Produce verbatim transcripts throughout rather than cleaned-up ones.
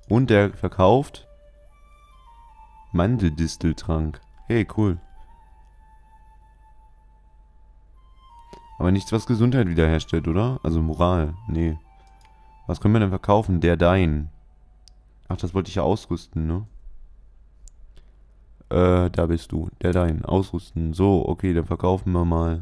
Und der verkauft Mandeldisteltrank. Hey, cool. Aber nichts, was Gesundheit wiederherstellt, oder? Also Moral. Nee. Was können wir denn verkaufen? Der Dein. Ach, das wollte ich ja ausrüsten, ne? Äh, da bist du. Der Dein. Ausrüsten. So, okay, dann verkaufen wir mal.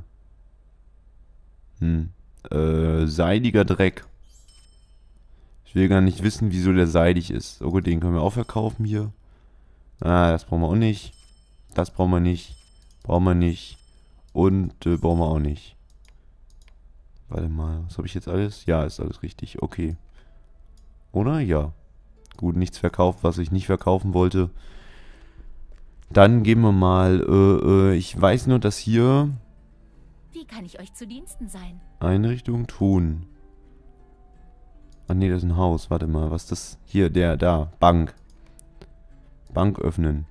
Hm. Äh, seidiger Dreck. Ich will gar nicht wissen, wieso der seidig ist. Oh gut, den können wir auch verkaufen hier. Ah, das brauchen wir auch nicht. Das brauchen wir nicht. Brauchen wir nicht. Und äh, brauchen wir auch nicht. Warte mal, was habe ich jetzt alles? Ja, ist alles richtig. Okay. Oder? Ja. Gut, nichts verkauft, was ich nicht verkaufen wollte. Dann gehen wir mal, äh, äh, ich weiß nur, dass hier Wie kann ich euch zu Diensten sein? Einrichtung tun. Ah ne, das ist ein Haus. Warte mal, was ist das? Hier, der, da. Bank. Bank öffnen.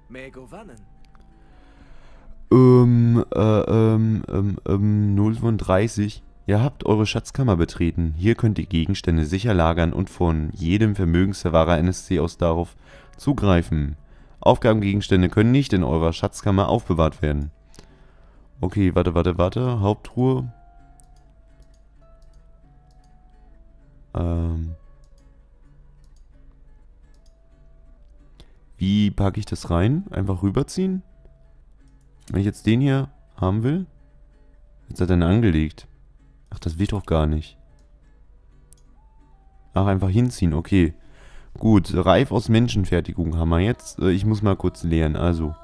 Ähm, äh, ähm, ähm, ähm, null fünfunddreißig. Ihr habt eure Schatzkammer betreten. Hier könnt ihr Gegenstände sicher lagern und von jedem Vermögensverwahrer N S C aus darauf zugreifen. Aufgabengegenstände können nicht in eurer Schatzkammer aufbewahrt werden. Okay, warte, warte, warte. Haupttruhe. Ähm. Wie packe ich das rein? Einfach rüberziehen? Wenn ich jetzt den hier haben will? Jetzt hat er ihn angelegt. Ach, das will doch gar nicht. Ach, einfach hinziehen, okay. Gut, Reif aus Menschenfertigung haben wir jetzt. Äh, ich muss mal kurz leeren, also.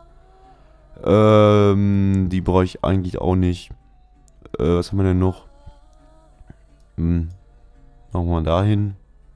Ähm, die brauche ich eigentlich auch nicht. Äh, was haben wir denn noch? Hm. Machen wir mal dahin.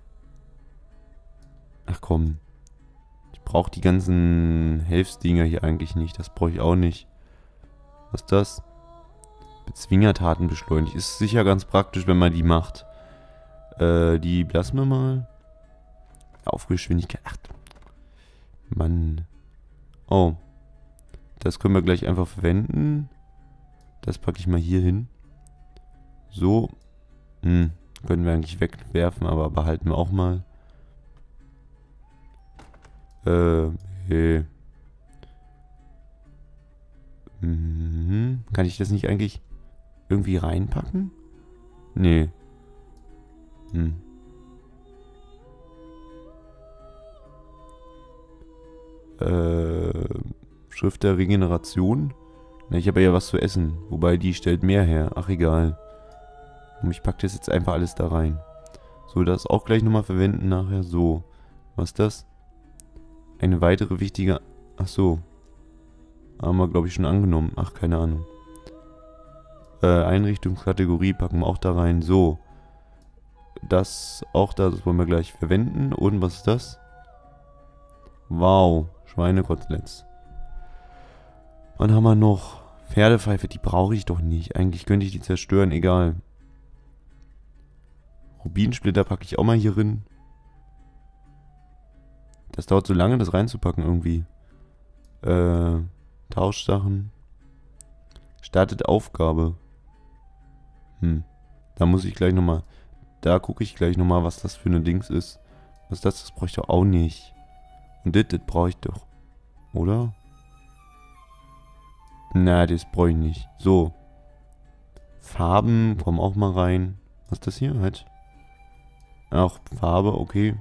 Ach komm. Ich brauche die ganzen Hilfsdinger hier eigentlich nicht. Das brauche ich auch nicht. Was ist das? Bezwingertaten beschleunigt. Ist sicher ganz praktisch, wenn man die macht. Äh, die lassen wir mal. Aufgeschwindigkeit. Ach. Mann. Oh. Das können wir gleich einfach verwenden. Das packe ich mal hier hin. So. Hm. Können wir eigentlich wegwerfen, aber behalten wir auch mal. Äh, okay. Mhm. Kann ich das nicht eigentlich irgendwie reinpacken? Nee. Hm. Äh, Schrift der Regeneration? Na, ich habe ja was zu essen. Wobei, die stellt mehr her. Ach, egal. Und ich packe das jetzt einfach alles da rein. So, das auch gleich nochmal verwenden nachher. So. Was ist das? Eine weitere wichtige... Ach so. Haben wir, glaube ich, schon angenommen. Ach, keine Ahnung. Äh, Einrichtungskategorie packen wir auch da rein. So. Das auch da, das wollen wir gleich verwenden. Und was ist das? Wow. Schweinekoteletts. Wann haben wir noch? Pferdepfeife, die brauche ich doch nicht. Eigentlich könnte ich die zerstören, egal. Rubinsplitter packe ich auch mal hier rein. Das dauert so lange, das reinzupacken irgendwie. Äh, Tauschsachen. Startet Aufgabe. Hm. Da muss ich gleich nochmal... Da gucke ich gleich nochmal, was das für eine Dings ist. Was ist das? Das brauche ich doch auch nicht. Und das, das brauche ich doch. Oder? Na, das brauche ich nicht. So. Farben kommen auch mal rein. Was ist das hier halt? Auch Farbe, okay.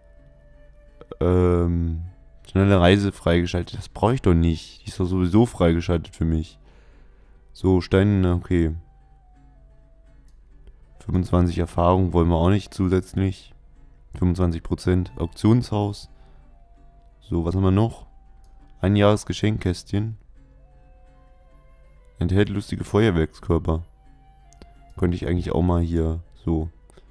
Ähm, schnelle Reise freigeschaltet. Das brauche ich doch nicht. Die ist doch sowieso freigeschaltet für mich. So, Steine, okay. fünfundzwanzig Erfahrung wollen wir auch nicht zusätzlich. fünfundzwanzig Prozent. Auktionshaus. So, was haben wir noch? Ein Jahresgeschenkkästchen. Enthält lustige Feuerwerkskörper. Könnte ich eigentlich auch mal hier so.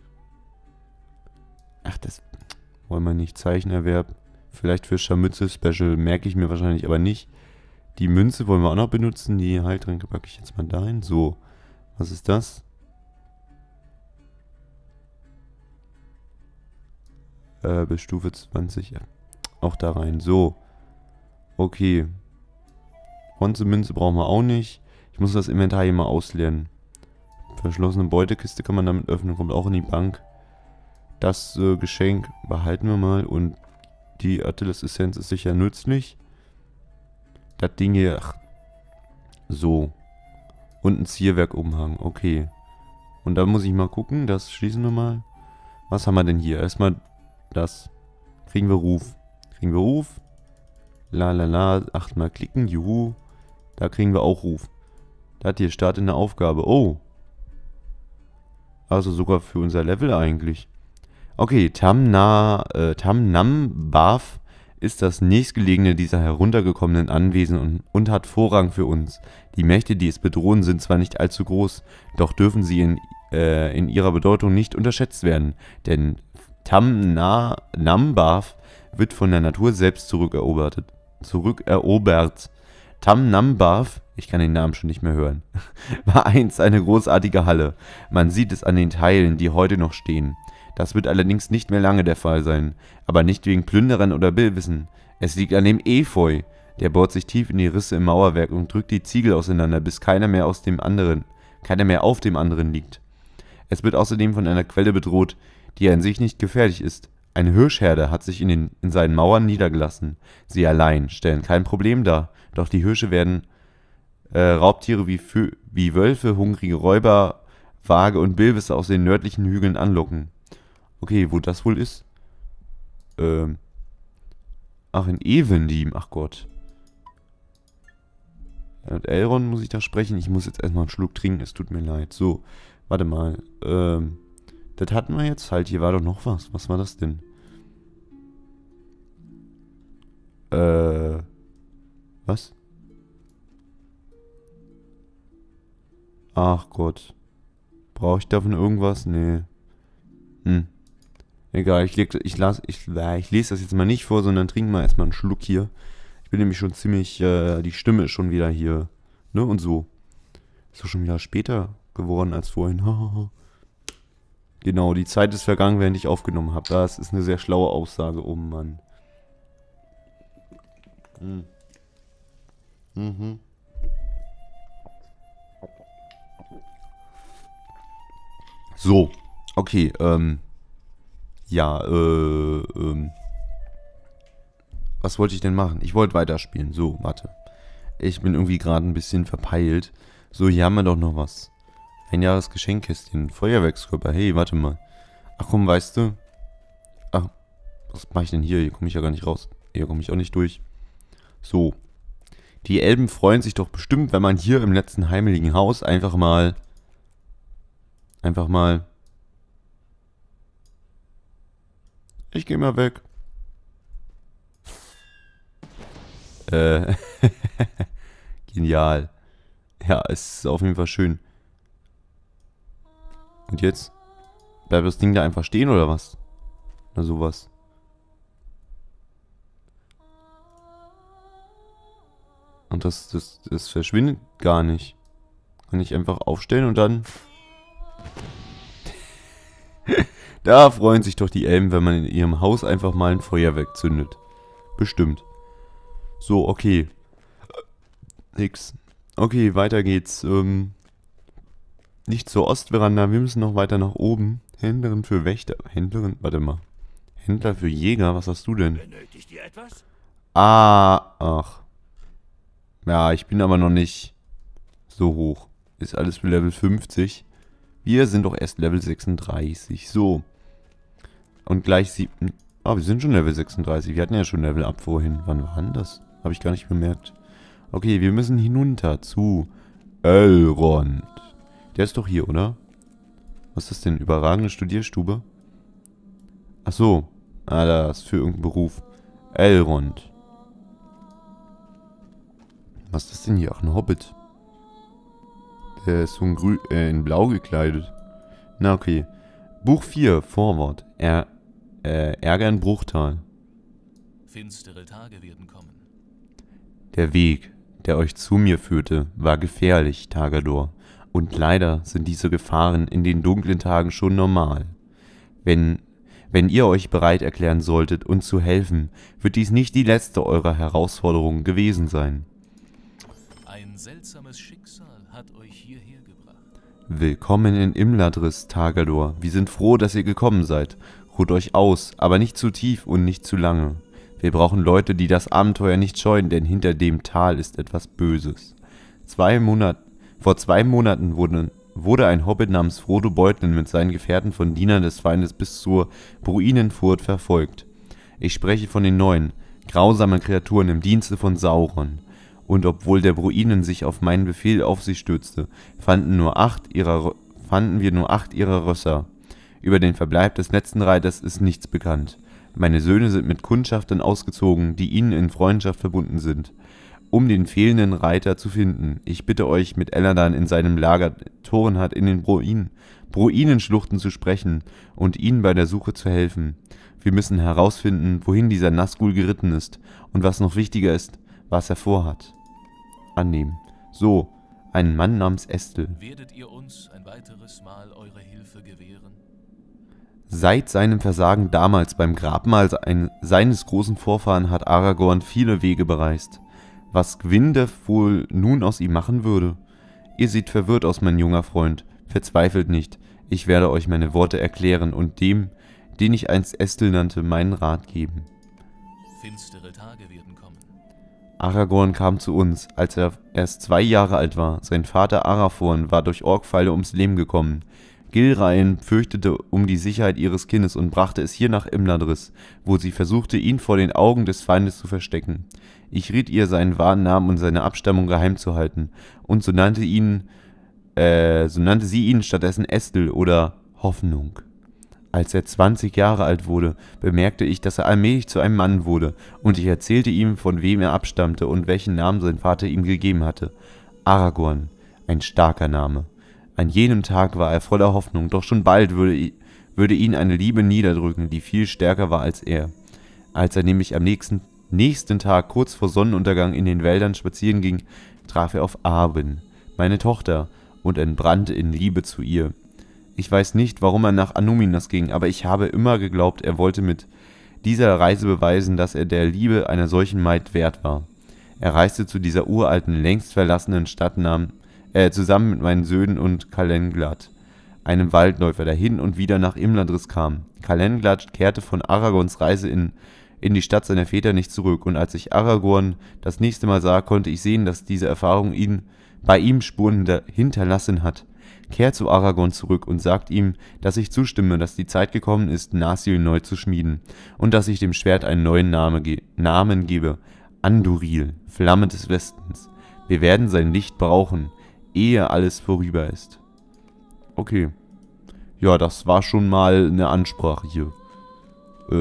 Ach, das wollen wir nicht. Zeichenerwerb. Vielleicht für Scharmütze Special. Merke ich mir wahrscheinlich aber nicht. Die Münze wollen wir auch noch benutzen. Die Heiltränke packe ich jetzt mal dahin. So. Was ist das? Äh, bis Stufe zwanzig. Ja. Auch da rein. So. Okay. Bronzemünze brauchen wir auch nicht. Ich muss das Inventar hier mal ausleeren. Verschlossene Beutekiste kann man damit öffnen. Kommt auch in die Bank. Das äh, Geschenk behalten wir mal und die Atlas-Essenz ist sicher nützlich. Das Ding hier, ach, so. Und ein Zierwerkumhang, okay. Und da muss ich mal gucken, das schließen wir mal. Was haben wir denn hier? Erstmal das. Kriegen wir Ruf. Kriegen wir Ruf. La la la, achtmal klicken, juhu. Da kriegen wir auch Ruf. Da hat hier Start in der Aufgabe. Oh. Also sogar für unser Level eigentlich. Okay, Tamna, äh, Tamnam-Baf ist das nächstgelegene dieser heruntergekommenen Anwesen und, und hat Vorrang für uns. Die Mächte, die es bedrohen, sind zwar nicht allzu groß, doch dürfen sie in, äh, in ihrer Bedeutung nicht unterschätzt werden, denn Tamnam-Baf wird von der Natur selbst zurückerobert. zurückerobert. Tamnam-Baf, ich kann den Namen schon nicht mehr hören, war einst eine großartige Halle. Man sieht es an den Teilen, die heute noch stehen. Das wird allerdings nicht mehr lange der Fall sein, aber nicht wegen Plünderern oder Billwissen. Es liegt an dem Efeu. Der bohrt sich tief in die Risse im Mauerwerk und drückt die Ziegel auseinander, bis keiner mehr aus dem anderen, keiner mehr auf dem anderen liegt. Es wird außerdem von einer Quelle bedroht, die an sich nicht gefährlich ist. Eine Hirschherde hat sich in, den, in seinen Mauern niedergelassen. Sie allein stellen kein Problem dar, doch die Hirsche werden äh, Raubtiere wie, Fö wie Wölfe, hungrige Räuber, Wage und Billwisse aus den nördlichen Hügeln anlocken. Okay, wo das wohl ist? Ähm. Ach, in Evendim. Ach Gott. Ja, mit Elrond muss ich da sprechen. Ich muss jetzt erstmal einen Schluck trinken. Es tut mir leid. So, warte mal. Ähm. Das hatten wir jetzt halt. Hier war doch noch was. Was war das denn? Äh. Was? Ach Gott. Brauche ich davon irgendwas? Nee. Hm. Egal, ich, leg, ich, las, ich, äh, ich lese das jetzt mal nicht vor, sondern trinke mal erstmal einen Schluck hier. Ich bin nämlich schon ziemlich, äh, die Stimme ist schon wieder hier, ne, und so. Ist doch schon wieder später geworden als vorhin. Genau, die Zeit ist vergangen, während ich aufgenommen habe. Das ist eine sehr schlaue Aussage, oh Mann. Hm. Mhm. So, okay, ähm... Ja, äh, ähm. Was wollte ich denn machen? Ich wollte weiterspielen. So, warte. Ich bin irgendwie gerade ein bisschen verpeilt. So, hier haben wir doch noch was. Ein Jahresgeschenkkästchen. Feuerwerkskörper. Hey, warte mal. Ach komm, weißt du? Ach, was mache ich denn hier? Hier komme ich ja gar nicht raus. Hier komme ich auch nicht durch. So. Die Elben freuen sich doch bestimmt, wenn man hier im letzten heimeligen Haus einfach mal... Einfach mal... Ich gehe mal weg. Äh, genial. Ja, es ist auf jeden Fall schön. Und jetzt? Bleibt das Ding da einfach stehen oder was? Na sowas. Und das, das, das verschwindet gar nicht. Kann ich einfach aufstellen und dann... Da freuen sich doch die Elben, wenn man in ihrem Haus einfach mal ein Feuerwerk zündet. Bestimmt. So, okay. Nix. Okay, weiter geht's. Ähm, nicht zur Ostveranda, wir müssen noch weiter nach oben. Händlerin für Wächter. Händlerin, warte mal. Händler für Jäger, was hast du denn? Benötigt ihr etwas? Ah, ach. Ja, ich bin aber noch nicht so hoch. Ist alles für Level fünfzig. Wir sind doch erst Level sechsunddreißig. So. Und gleich siebten. Ah, wir sind schon Level sechsunddreißig. Wir hatten ja schon Level Up vorhin. Wann war denn das? Habe ich gar nicht bemerkt. Okay, wir müssen hinunter zu Elrond. Der ist doch hier, oder? Was ist das denn? Überragende Studierstube? Ach so. Ah, das ist für irgendeinen Beruf. Elrond. Was ist das denn hier? Ach, ein Hobbit. Der ist so in, grün, äh, in blau gekleidet. Na, okay. Buch vier, Vorwort. Er, äh, Ärger in Bruchtal. Finstere Tage werden kommen. Der Weg, der euch zu mir führte, war gefährlich, Tagador. Und leider sind diese Gefahren in den dunklen Tagen schon normal. Wenn, wenn ihr euch bereit erklären solltet, uns zu helfen, wird dies nicht die letzte eurer Herausforderungen gewesen sein. Ein seltsames Schicksal hat euch hierher gebracht. Willkommen in Imladris, Tagador. Wir sind froh, dass ihr gekommen seid. Ruht euch aus, aber nicht zu tief und nicht zu lange. Wir brauchen Leute, die das Abenteuer nicht scheuen, denn hinter dem Tal ist etwas Böses. Zwei Monat, vor zwei Monaten wurde, wurde ein Hobbit namens Frodo Beutlin mit seinen Gefährten von Dienern des Feindes bis zur Bruinenfurt verfolgt. Ich spreche von den Neuen, grausamen Kreaturen im Dienste von Sauron. Und obwohl der Bruinen sich auf meinen Befehl auf sie stürzte, fanden, nur acht ihrer, fanden wir nur acht ihrer Rösser. Über den Verbleib des letzten Reiters ist nichts bekannt. Meine Söhne sind mit Kundschaftern ausgezogen, die ihnen in Freundschaft verbunden sind, um den fehlenden Reiter zu finden. Ich bitte euch, mit Elladan in seinem Lager Thorenhad in den Bruinen, Bruinenschluchten zu sprechen und ihnen bei der Suche zu helfen. Wir müssen herausfinden, wohin dieser Nazgul geritten ist und was noch wichtiger ist, was er vorhat. Annehmen. So, ein Mann namens Estel. Werdet ihr uns ein weiteres Mal eure Hilfe gewähren? Seit seinem Versagen damals beim Grabmal ein, seines großen Vorfahren hat Aragorn viele Wege bereist. Was Gwynde wohl nun aus ihm machen würde? Ihr seht verwirrt aus, mein junger Freund. Verzweifelt nicht. Ich werde euch meine Worte erklären und dem, den ich einst Estel nannte, meinen Rat geben. Finstere Tage werden kommen. Aragorn kam zu uns, als er erst zwei Jahre alt war. Sein Vater Arathorn war durch Orkpfeile ums Leben gekommen. Gilraen fürchtete um die Sicherheit ihres Kindes und brachte es hier nach Imladris, wo sie versuchte, ihn vor den Augen des Feindes zu verstecken. Ich riet ihr, seinen wahren Namen und seine Abstammung geheim zu halten, und so nannte ihn, äh, so nannte sie ihn stattdessen Estel oder Hoffnung. Als er zwanzig Jahre alt wurde, bemerkte ich, dass er allmählich zu einem Mann wurde, und ich erzählte ihm, von wem er abstammte und welchen Namen sein Vater ihm gegeben hatte. Aragorn, ein starker Name. An jenem Tag war er voller Hoffnung, doch schon bald würde, würde ihn eine Liebe niederdrücken, die viel stärker war als er. Als er nämlich am nächsten, nächsten Tag kurz vor Sonnenuntergang in den Wäldern spazieren ging, traf er auf Arwen, meine Tochter, und entbrannte in Liebe zu ihr. Ich weiß nicht, warum er nach Annúminas ging, aber ich habe immer geglaubt, er wollte mit dieser Reise beweisen, dass er der Liebe einer solchen Maid wert war. Er reiste zu dieser uralten, längst verlassenen Stadt nam, äh, zusammen mit meinen Söhnen und Calenglat, einem Waldläufer, der hin und wieder nach Imladris kam. Calenglat kehrte von Aragorns Reise in, in die Stadt seiner Väter nicht zurück, und als ich Aragorn das nächste Mal sah, konnte ich sehen, dass diese Erfahrung ihn, bei ihm Spuren hinterlassen hat. Kehrt zu Aragorn zurück und sagt ihm, dass ich zustimme, dass die Zeit gekommen ist, Narsil neu zu schmieden, und dass ich dem Schwert einen neuen Name ge Namen gebe. Andúril, Flamme des Westens. Wir werden sein Licht brauchen, ehe alles vorüber ist. Okay. Ja, das war schon mal eine Ansprache hier. Äh,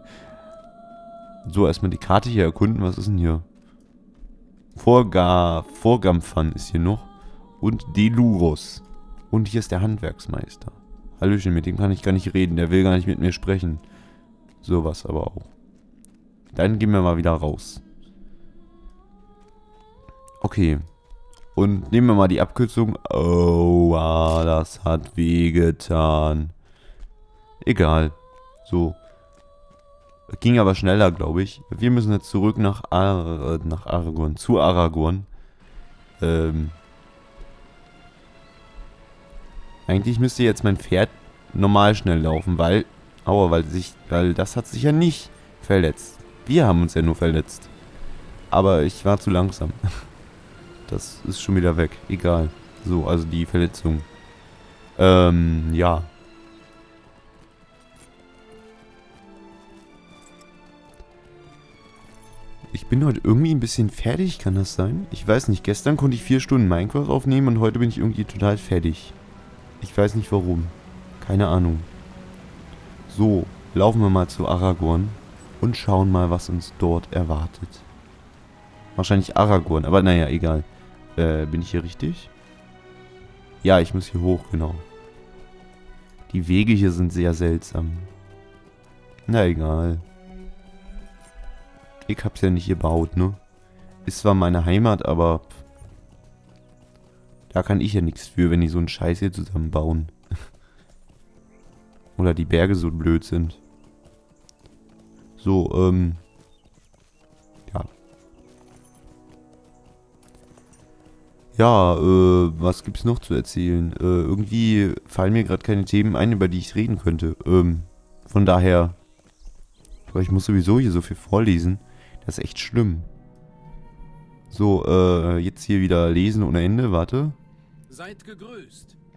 so, erstmal die Karte hier erkunden. Was ist denn hier? Vorga Vorgampfan ist hier noch. Und Deluros. Und hier ist der Handwerksmeister. Hallöchen, mit dem kann ich gar nicht reden. Der will gar nicht mit mir sprechen. Sowas aber auch. Dann gehen wir mal wieder raus. Okay. Und nehmen wir mal die Abkürzung. Oh, ah, das hat wehgetan. Egal. So. Ging aber schneller, glaube ich. Wir müssen jetzt zurück nach, Ar nach Aragorn. Zu Aragorn. Ähm... Eigentlich müsste jetzt mein Pferd normal schnell laufen, weil, aua, weil sich, weil das hat sich ja nicht verletzt. Wir haben uns ja nur verletzt. Aber ich war zu langsam. Das ist schon wieder weg. Egal. So, also die Verletzung. Ähm, ja. Ich bin heute irgendwie ein bisschen fertig, kann das sein? Ich weiß nicht, gestern konnte ich vier Stunden Minecraft aufnehmen und heute bin ich irgendwie total fertig. Ich weiß nicht warum. Keine Ahnung. So, laufen wir mal zu Aragorn und schauen mal, was uns dort erwartet. Wahrscheinlich Aragorn, aber naja, egal. Äh, bin ich hier richtig? Ja, ich muss hier hoch, genau. Die Wege hier sind sehr seltsam. Na egal. Ich hab's ja nicht gebaut, ne? Ist zwar meine Heimat, aber da kann ich ja nichts für, wenn die so einen Scheiß hier zusammenbauen. Oder die Berge so blöd sind. So, ähm... ja. Ja, äh, was gibt's noch zu erzählen? Äh, irgendwie fallen mir gerade keine Themen ein, über die ich reden könnte. Ähm, Von daher... Aber ich muss sowieso hier so viel vorlesen. Das ist echt schlimm. So, äh, jetzt hier wieder lesen ohne Ende. Warte. Seid gegrüßt.